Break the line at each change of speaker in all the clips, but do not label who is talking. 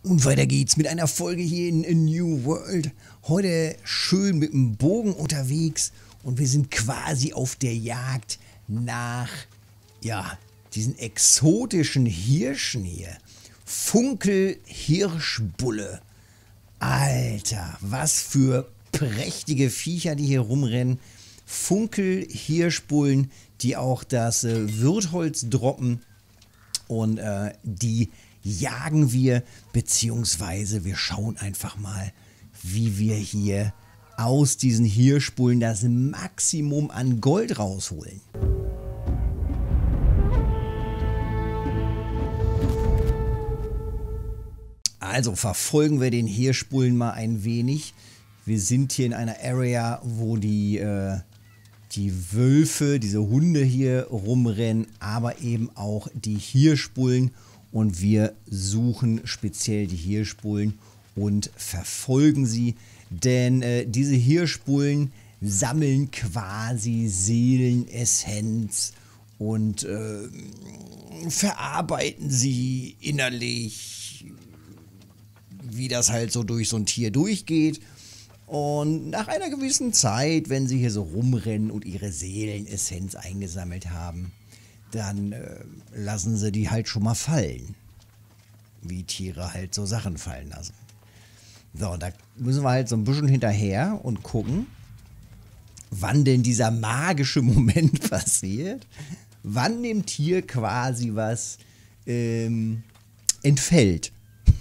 Und weiter geht's mit einer Folge hier in A New World. Heute schön mit dem Bogen unterwegs und wir sind quasi auf der Jagd nach, ja, diesen exotischen Hirschen hier. Funkelhirschbulle. Alter, was für prächtige Viecher, die hier rumrennen. Funkelhirschbullen, die auch das Wirtholz droppen und die jagen wir, beziehungsweise wir schauen einfach mal, wie wir hier aus diesen Hirschbullen das Maximum an Gold rausholen. Also verfolgen wir den Hirschbullen mal ein wenig. Wir sind hier in einer Area, wo die Wölfe, diese Hunde hier rumrennen, aber eben auch die Hirschbullen. Und wir suchen speziell die Hirschbullen und verfolgen sie. Denn diese Hirschbullen sammeln quasi Seelenessenz und verarbeiten sie innerlich, wie das halt so durch so ein Tier durchgeht. Und nach einer gewissen Zeit, wenn sie hier so rumrennen und ihre Seelenessenz eingesammelt haben, dann lassen sie die halt schon mal fallen. Wie Tiere halt so Sachen fallen lassen. So, da müssen wir halt so ein bisschen hinterher und gucken, wann denn dieser magische Moment passiert. Wann dem Tier quasi was entfällt.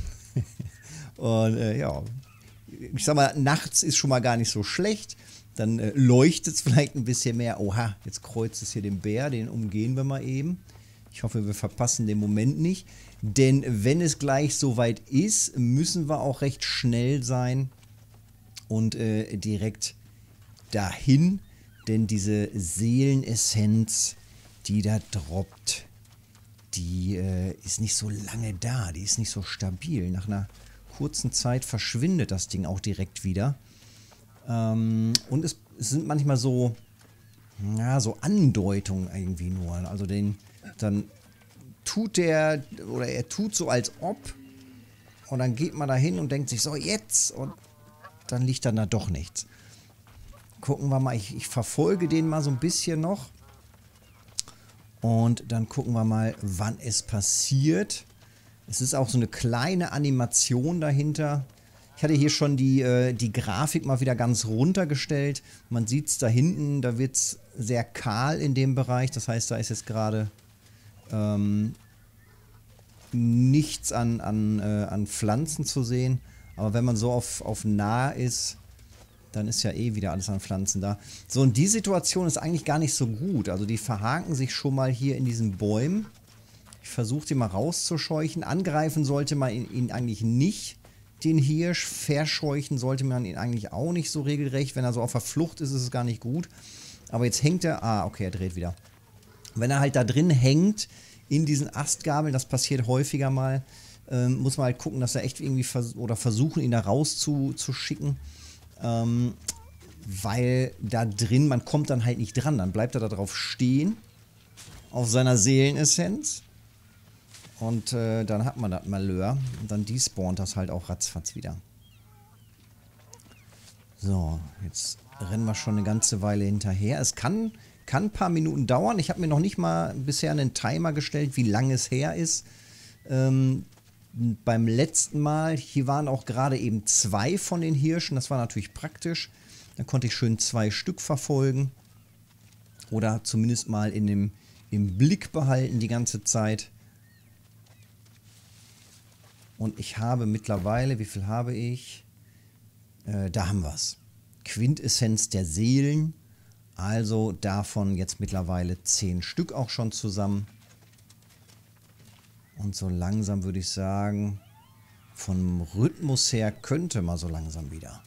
Und ja, ich sag mal, nachts ist schon mal gar nicht so schlecht. Dann leuchtet es vielleicht ein bisschen mehr. Oha, jetzt kreuzt es hier den Bär, den umgehen wir mal eben. Ich hoffe, wir verpassen den Moment nicht. Denn wenn es gleich soweit ist, müssen wir auch recht schnell sein und direkt dahin. Denn diese Seelenessenz, die da droppt, die ist nicht so lange da. Die ist nicht so stabil. Nach einer kurzen Zeit verschwindet das Ding auch direkt wieder. Und es sind manchmal so, ja, so Andeutungen irgendwie nur. Also dann tut er tut so als ob und dann geht man da hin und denkt sich so jetzt und dann liegt dann da doch nichts. Gucken wir mal, ich verfolge den mal so ein bisschen noch und dann gucken wir mal, wann es passiert. Es ist auch so eine kleine Animation dahinter. Ich hatte hier schon die Grafik mal wieder ganz runtergestellt. Man sieht es da hinten, da wird es sehr kahl in dem Bereich. Das heißt, da ist jetzt gerade nichts an Pflanzen zu sehen. Aber wenn man so auf nah ist, dann ist ja eh wieder alles an Pflanzen da. So, und die Situation ist eigentlich gar nicht so gut. Also die verhaken sich schon mal hier in diesen Bäumen. Ich versuche die mal rauszuscheuchen. Angreifen sollte man ihn eigentlich nicht. Den Hirsch verscheuchen sollte man ihn eigentlich auch nicht so regelrecht. Wenn er so auf der Flucht ist, ist es gar nicht gut. Aber jetzt hängt er... Ah, okay, er dreht wieder. Wenn er halt da drin hängt, in diesen Astgabeln, das passiert häufiger mal, muss man halt gucken, dass er echt irgendwie versuchen, ihn da rauszuschicken. Weil da drin, man kommt dann halt nicht dran. Dann bleibt er da drauf stehen, auf seiner Seelenessenz. Und dann hat man das Malheur. Und dann despawnt das halt auch ratzfatz wieder. So, jetzt rennen wir schon eine ganze Weile hinterher. Es kann ein paar Minuten dauern. Ich habe mir noch nicht mal bisher einen Timer gestellt, wie lange es her ist. Beim letzten Mal, hier waren auch gerade eben 2 von den Hirschen. Das war natürlich praktisch. Dann konnte ich schön 2 Stück verfolgen. Oder zumindest mal im Blick behalten die ganze Zeit. Und ich habe mittlerweile, wie viel habe ich? Da haben wir es. Quintessenz der Seelen. Also davon jetzt mittlerweile 10 Stück auch schon zusammen. Und so langsam würde ich sagen, vom Rhythmus her könnte man so langsam wieder.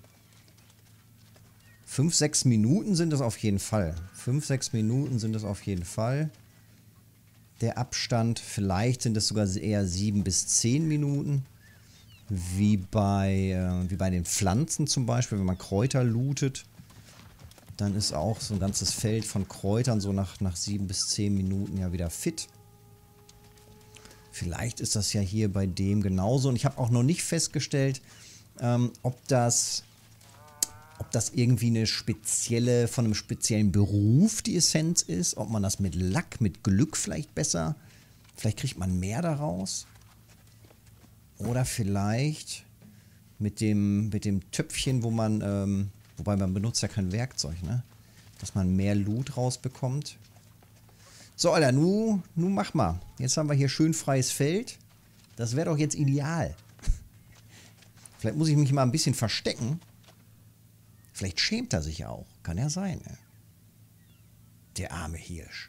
5, 6 Minuten sind es auf jeden Fall. 5, 6 Minuten sind es auf jeden Fall. Der Abstand, vielleicht sind es sogar eher 7 bis 10 Minuten. Wie bei den Pflanzen zum Beispiel, wenn man Kräuter lootet. Dann ist auch so ein ganzes Feld von Kräutern so nach 7 bis 10 Minuten ja wieder fit. Vielleicht ist das ja hier bei dem genauso. Und ich habe auch noch nicht festgestellt, ob das irgendwie eine spezielle, von einem speziellen Beruf die Essenz ist. Ob man das mit Lack, mit Glück vielleicht besser. Vielleicht kriegt man mehr daraus. Oder vielleicht mit dem Töpfchen, wo man, wobei man benutzt ja kein Werkzeug, ne? Dass man mehr Loot rausbekommt. So, Alter, nu mach mal. Jetzt haben wir hier schön freies Feld. Das wäre doch jetzt ideal. Vielleicht muss ich mich mal ein bisschen verstecken. Vielleicht schämt er sich auch. Kann ja sein, ne? Der arme Hirsch.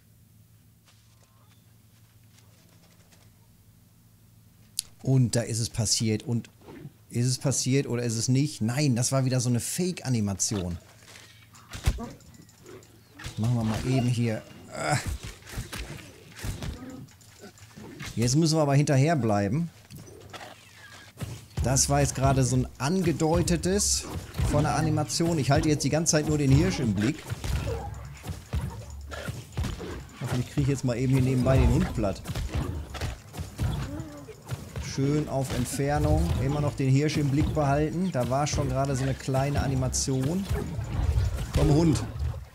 Und da ist es passiert. Und ist es passiert oder ist es nicht? Nein, das war wieder so eine Fake-Animation. Machen wir mal eben hier. Jetzt müssen wir aber hinterher bleiben. Das war jetzt gerade so ein angedeutetes von der Animation. Ich halte jetzt die ganze Zeit nur den Hirsch im Blick. Hoffentlich kriege ich jetzt mal eben hier nebenbei den Hund platt. Schön auf Entfernung. Immer noch den Hirsch im Blick behalten. Da war schon gerade so eine kleine Animation. Komm, Hund.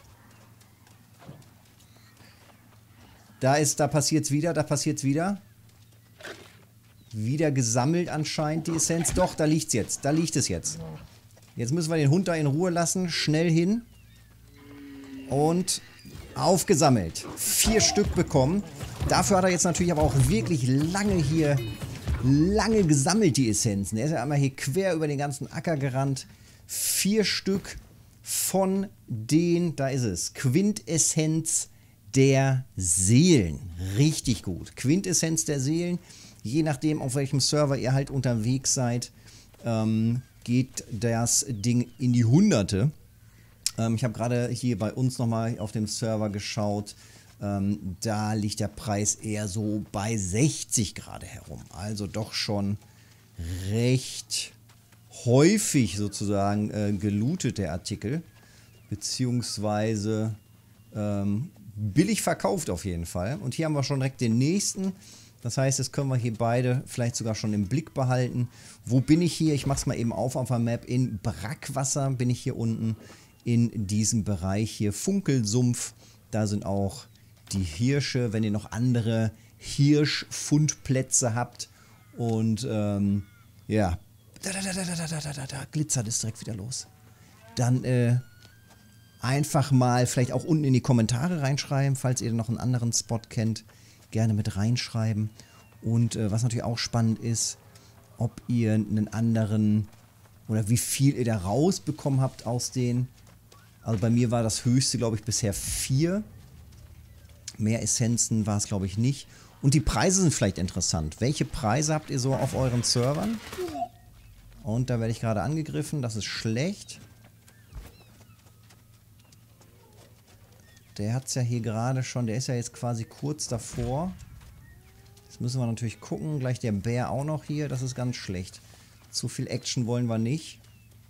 Da passiert's wieder, da passiert's wieder. Wieder gesammelt anscheinend die Essenz. Doch, da liegt's jetzt. Da liegt es jetzt. Jetzt müssen wir den Hund da in Ruhe lassen. Schnell hin. Und aufgesammelt. 4 Stück bekommen. Dafür hat er jetzt natürlich aber auch wirklich lange gesammelt, die Essenzen. Er ist ja einmal hier quer über den ganzen Acker gerannt. 4 Stück von den, da ist es, Quintessenz der Seelen. Richtig gut. Quintessenz der Seelen. Je nachdem, auf welchem Server ihr halt unterwegs seid, geht das Ding in die Hunderte. Ich habe gerade hier bei uns nochmal auf dem Server geschaut. Da liegt der Preis eher so bei 60 gerade herum. Also doch schon recht häufig sozusagen gelootet der Artikel. Beziehungsweise billig verkauft auf jeden Fall. Und hier haben wir schon direkt den nächsten. Das heißt, jetzt können wir hier beide vielleicht sogar schon im Blick behalten. Wo bin ich hier? Ich mache es mal eben auf der Map. In Brackwasser bin ich hier unten in diesem Bereich hier. Funkelsumpf. Da sind auch die Hirsche, wenn ihr noch andere Hirschfundplätze habt. Und ja, da glitzert es direkt wieder los. Dann einfach mal vielleicht auch unten in die Kommentare reinschreiben, falls ihr noch einen anderen Spot kennt. Gerne mit reinschreiben. Und was natürlich auch spannend ist, ob ihr einen anderen oder wie viel ihr da rausbekommen habt aus den. Also bei mir war das höchste, glaube ich, bisher 4. Mehr Essenzen war es, glaube ich, nicht. Und die Preise sind vielleicht interessant. Welche Preise habt ihr so auf euren Servern? Und da werde ich gerade angegriffen. Das ist schlecht. Der hat es ja hier gerade schon. Der ist ja jetzt quasi kurz davor. Jetzt müssen wir natürlich gucken. Gleich der Bär auch noch hier. Das ist ganz schlecht. Zu viel Action wollen wir nicht.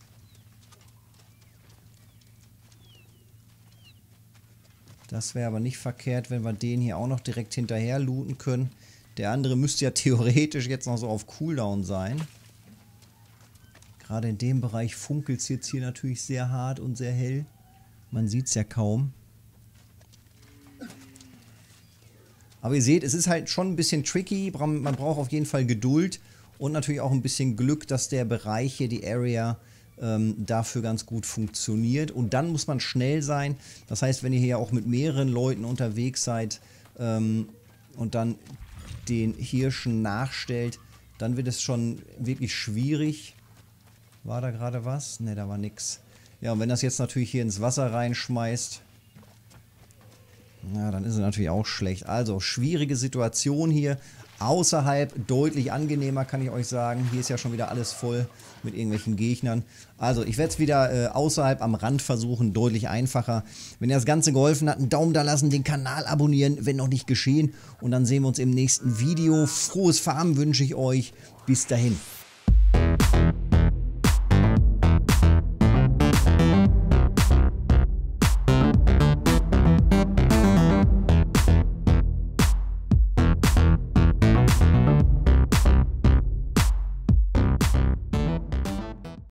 Das wäre aber nicht verkehrt, wenn wir den hier auch noch direkt hinterher looten können. Der andere müsste ja theoretisch jetzt noch so auf Cooldown sein. Gerade in dem Bereich funkelt es jetzt hier natürlich sehr hart und sehr hell. Man sieht es ja kaum. Aber ihr seht, es ist halt schon ein bisschen tricky. Man braucht auf jeden Fall Geduld und natürlich auch ein bisschen Glück, dass der Bereich hier, die Area, dafür ganz gut funktioniert. Und dann muss man schnell sein. Das heißt, wenn ihr hier auch mit mehreren Leuten unterwegs seid und dann den Hirschen nachstellt, dann wird es schon wirklich schwierig. War da gerade was? Ne, da war nix. Ja, und wenn das jetzt natürlich hier ins Wasser reinschmeißt, ja, dann ist es natürlich auch schlecht. Also, schwierige Situation hier. Außerhalb deutlich angenehmer, kann ich euch sagen. Hier ist ja schon wieder alles voll mit irgendwelchen Gegnern. Also, ich werde es wieder außerhalb am Rand versuchen. Deutlich einfacher. Wenn ihr das Ganze geholfen hat, einen Daumen da lassen, den Kanal abonnieren, wenn noch nicht geschehen. Und dann sehen wir uns im nächsten Video. Frohes Farmen wünsche ich euch. Bis dahin.